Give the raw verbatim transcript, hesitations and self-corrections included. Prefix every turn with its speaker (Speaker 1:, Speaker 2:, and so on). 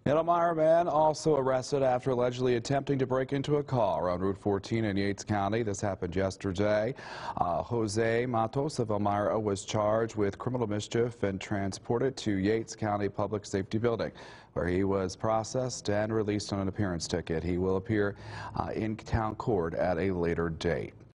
Speaker 1: An Elmira man also arrested after allegedly attempting to break into a car on Route fourteen in Yates County. This happened yesterday. Uh, Jose Matos of Elmira was charged with criminal mischief and transported to Yates County Public Safety Building, where he was processed and released on an appearance ticket. He will appear uh, in town court at a later date.